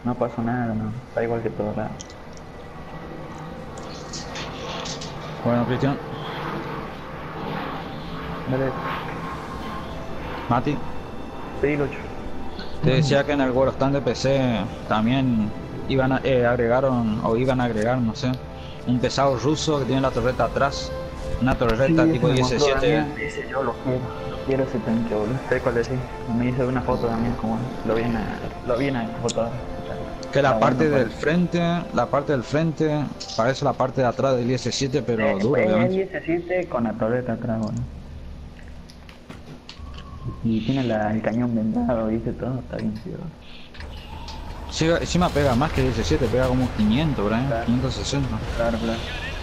No pasó nada, no. Está igual que todo lado. Bueno, Cristian, Dale, Mati, pedí Lucho. te decía que en el World of Tanks de PC también agregaron o iban a agregar, no sé, un pesado ruso que tiene la torreta atrás, una torreta Sí, ese tipo me mostró IS-7. Damián. Ese yo lo quiero ese tanque, boludo. Sé cuál es, sí. Me hice una foto también, como lo vi en la foto. Que Está bueno, parece. la parte del frente parece la parte de atrás del IS-7, pero duro, Es obviamente. el IS-7 con la torreta atrás, boludo. Y tiene el cañón vendado, dice todo, está bien chido. Sí, encima pega más que el IS-7, pega como 500, ¿verdad? Claro, 560. claro, claro.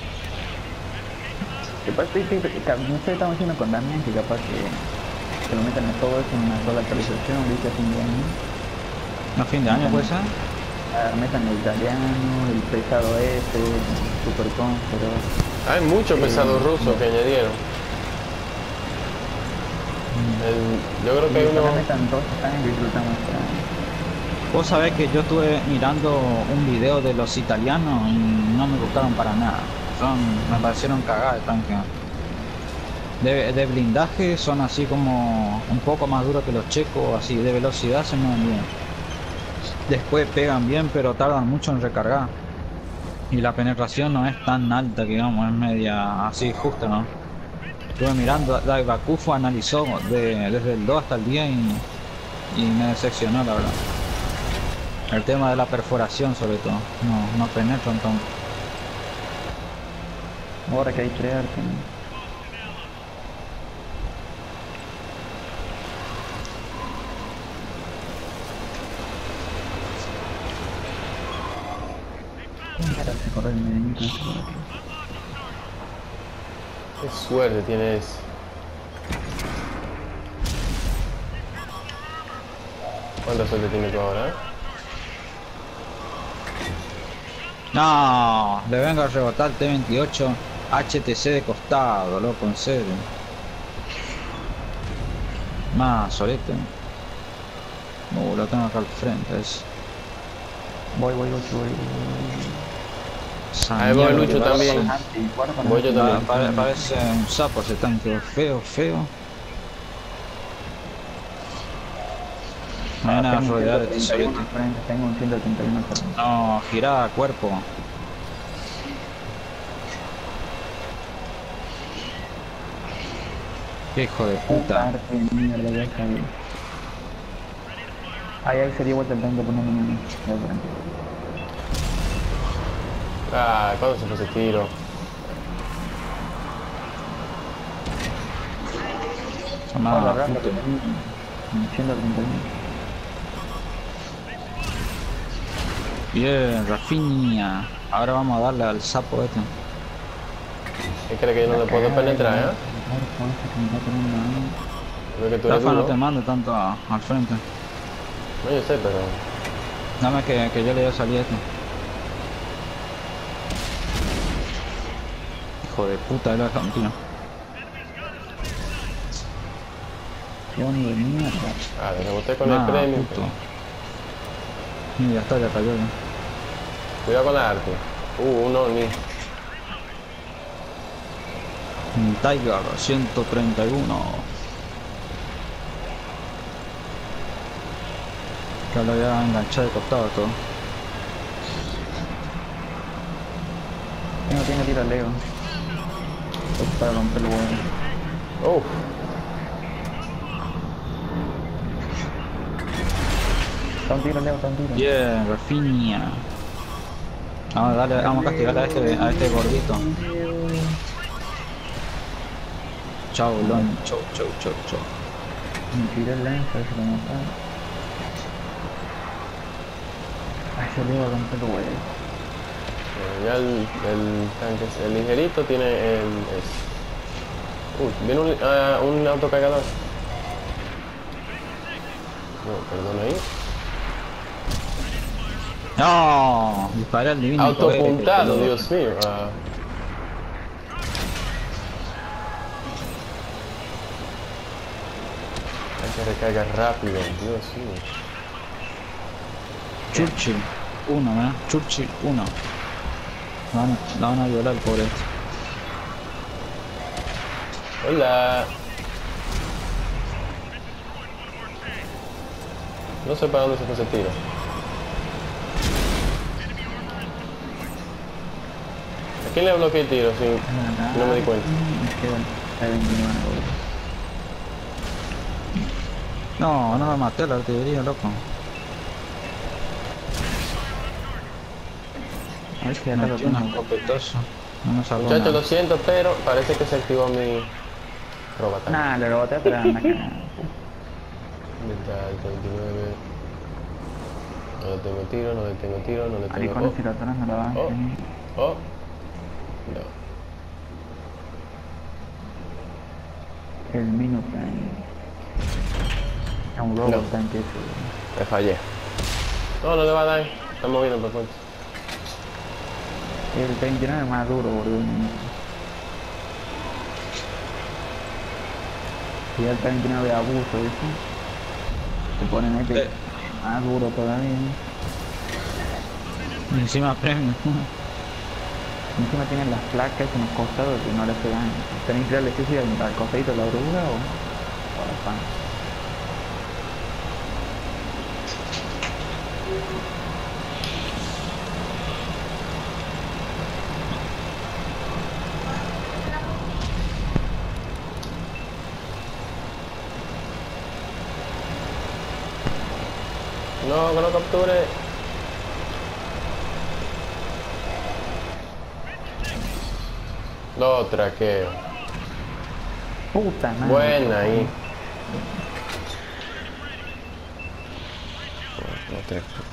Capaz, no sé, estamos diciendo con Damián que capaz que lo metan a todo eso en una sola actualización, dice a fin de año. ¿No fin de año Metan, puede ser? metan el italiano, el pesado ese, el super pero Hay mucho pesado ruso que añadieron. Yo creo que hay ojalá uno. metan todos esos tanques y disfrutamos esta. Vos sabés que yo estuve mirando un video de los italianos y no me gustaron para nada. Me parecieron cagadas de tanque. De blindaje son así como un poco más duros que los checos, así de velocidad se mueven bien. Después pegan bien, pero tardan mucho en recargar. Y la penetración no es tan alta, que digamos, es media así justa, ¿no? Estuve mirando, Bakufo analizó desde el 2 hasta el 10 y me decepcionó, la verdad. El tema de la perforación, sobre todo, no penetran tanto. Ahora que hay tres artes, se corre el medianito ese por aquí. Qué suerte tienes. ¿Cuánta suerte tienes tú ahora? No, le vengo a rebotar el T-28 HTC de costado, loco, en serio. Más, solete. Lo tengo acá al frente, es. Voy. Esa Ahí voy mierda Lucho que parece, también. Voy yo también. parece un sapo ese tanque, feo. Me van a Tengo un rodear este 131 solete. al frente, tengo un 131 al frente. No, girá cuerpo. Qué hijo de puta. Arte de mierda, ya caí. Ahí sería vuelta el tanque poniéndome a mí. Ya frente. Ah, ¿cuándo se fue ese tiro? Ahora Más arranca puto. un 131. Bien, Rafinha. Ahora vamos a darle al sapo este. ¿Qué cree que yo no le puedo penetrar, eh? Creo que tú eres Rafa, no duro. te mande tanto al frente. No, yo sé, pero. Dame que yo le voy a salir a este. Hijo de puta, él lo deja un tiro. Qué onda de mierda. Ah, le reboté con el Nah, premio. puto. Y ya está, ya cayó ya. Cuidado con la arte. Uno ni. Un Tiger 131. Que lo voy a enganchar de costado todo. Tiene tiro al Leo. Es para romper el huevo. Uf. Está un tiro, Leo, está un tiro. Bien, Rafinha. Vamos a castigar a este gordito. Chau, Lon. Chau. Me tiró el lanza, a ver si lo mataba. Ay, se le va a romper el huevo. Ya el tanque, el ligerito tiene el. Viene un autocargador. No, perdón ahí. No, disparé al divino. Autopuntado, Dios mío. Hay que recargar rápido, Dios mío. Churchill 1, ¿verdad? Churchill 1. La van a violar por esto. Hola. No sé para dónde se fue ese tiro. ¿A quién le bloqueé el tiro? Sí, no me di cuenta. No, no me maté la artillería, loco. A ver si acá No lo tiene un tengo. escopetazo. No me salvó Muchachos, nada. lo siento, pero parece que se activó mi robot. Nah, le reboté, pero anda que nada. ¿Dónde está el 39? No le tengo tiro, no le tengo tiro, no le tengo... Maricones, si lo atrás no lo van. Oh, no. El Minutank. Es un robot No. tanque ese. Me fallé. No, no le va a dar. Está moviendo por cuenta. El 29 es más duro, boludo. Si el 29 de abuso, ¿viste? Te ponen este más duro todavía. Y encima premio. Encima tienen las placas en los costados que no le hace daño. ¿Tenéis que darle electricidad al costadito de la oruga o la pan? No, que lo capture. Lo traqueo. Puta madre. Buena ahí. Lo traqueo.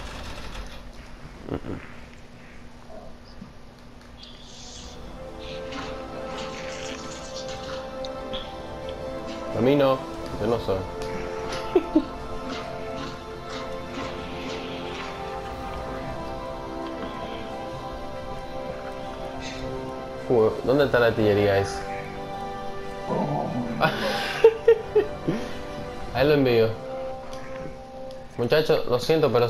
A mí no, yo no soy. ¿Dónde está la artillería esa? Ahí lo envío. Muchachos, lo siento, pero